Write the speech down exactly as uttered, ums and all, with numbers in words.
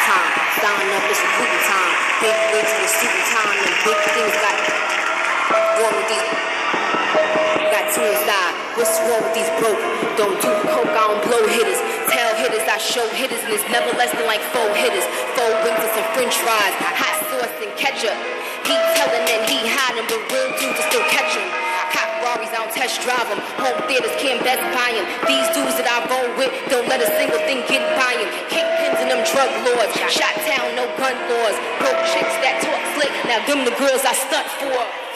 time. Styling up, it's a cooking time. Big wigs in the suit time, and big things got wrong with these. Got two inside. What's wrong with these broke? Don't do coke, I don't blow hitters. Tell hitters I show hitters, and it's never less than like four hitters. Four wings and some French fries, hot sauce and ketchup. He tellin' and he hiding, but real dudes will still catch him. Cop Rarries, I don't test drive them. Home theaters can't best buy them. These dudes that I roll with don't let a single thing get by them. Kingpins and them drug lords. Shot town, no gun laws. Broke chicks that talk slick. Now them the girls I stunt for.